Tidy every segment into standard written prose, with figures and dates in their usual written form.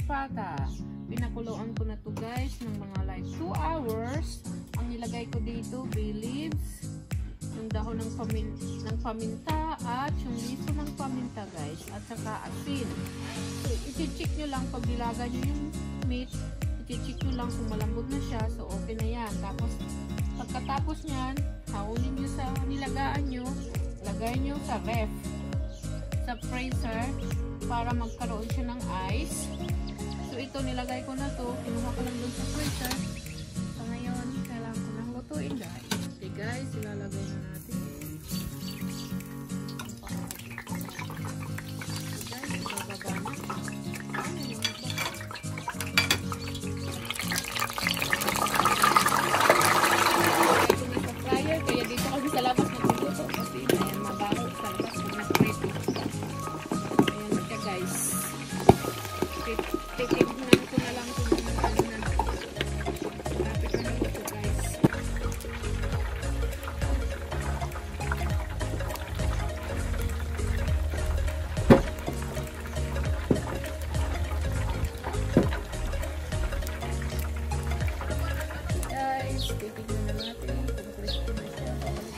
pata. Pinakuluan ko na to guys ng mga like 2 hours. Ang nilagay ko dito, bay leaves, yung dahon ng paminta at yung liso ng paminta guys, at saka asin. So i-check nyo lang pag nilagay nyo yung meat, i-check nyo lang kung malambot na siya, so okay na yan. Tapos pagkatapos nyan, haunin nyo sa nilagaan nyo, lagay nyo sa ref, sa freezer, para magkaroon siya ng ice. So ito nilagay ko na to, kinuha ko lang dun sa freezer. So ngayon, kailangan ko nang lutuin guys. Okay guys, ilalagay na natin. Okay guys, ibababa na. Kaya dito kami sa labas nagluluto kasi ayan, mabaho sa labas pag nag-prito. Ayan na siya guys. Titignan ko na lang kung ano na. Lapit na lang ito guys. Guys, titignan na natin kung crispy na siya.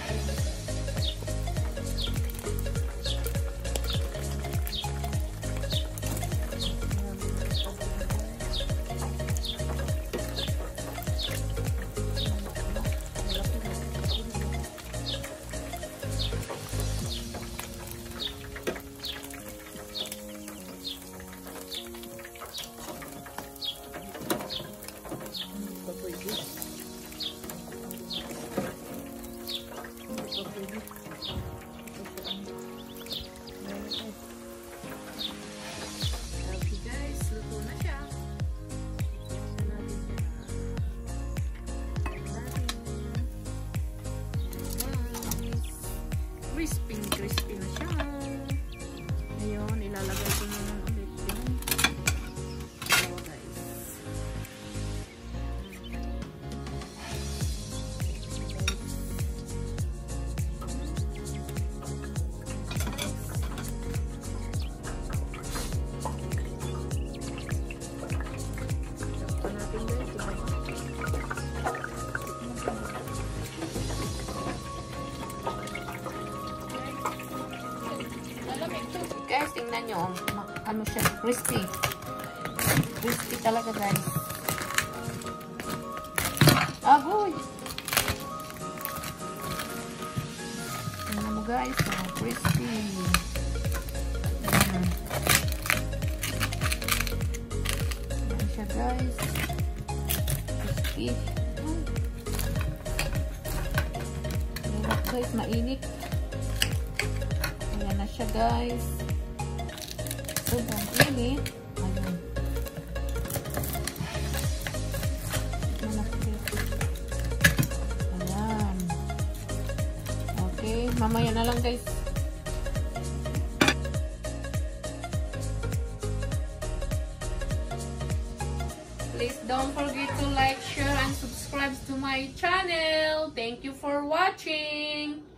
Okay guys, luto na siya. Crispy na siya. Ngayon, ilalagay ko na lang ulit yung guys. Guys, tingnan nyo. Ano siya? Crispy. Crispy talaga guys. Agoy! Tingnan mo guys. Oh, crispy. Ayan siya guys. Crispy. Ayan guys, mainit. Ayan na siya guys. Sobrang init. Ayan. Ayan. Okay. Mamaya na lang guys. Please don't forget to like, share, and subscribe to my channel. Thank you for watching.